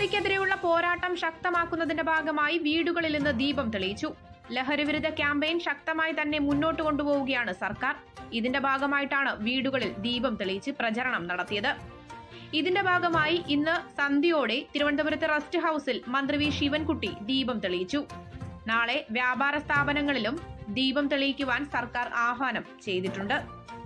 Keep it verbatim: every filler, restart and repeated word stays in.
ലഹരിക്കെതിരെയുള്ള പോരാട്ടം ശക്തമാക്കുന്നതിന്റെ ഭാഗമായി വീടുകളിൽ ഇന്ന് ദീപം തെളിയിച്ചു. ലഹരിവിരുദ്ധ ക്യാമ്പയിൻ ശക്തമായി തന്നെ മുന്നോട്ട് കൊണ്ടുപോവുകയാണ് സർക്കാർ. ഇതിന്റെ ഭാഗമായിട്ടാണ് വീടുകളിൽ ദീപം തെളിയിച്ച് പ്രചരണം നടത്തിയത്. ഇതിന്റെ ഭാഗമായി ഇന്ന് സന്ധ്യയോടെ തിരുവനന്തപുരത്ത് റെസ്റ്റ് ഹൌസിൽ മന്ത്രി വി ശിവൻകുട്ടി ദീപം തെളിയിച്ചു. നാളെ വ്യാപാര സ്ഥാപനങ്ങളിലും ദീപം തെളിയിക്കുവാൻ സർക്കാർ ആഹ്വാനം ചെയ്തിട്ടുണ്ട്.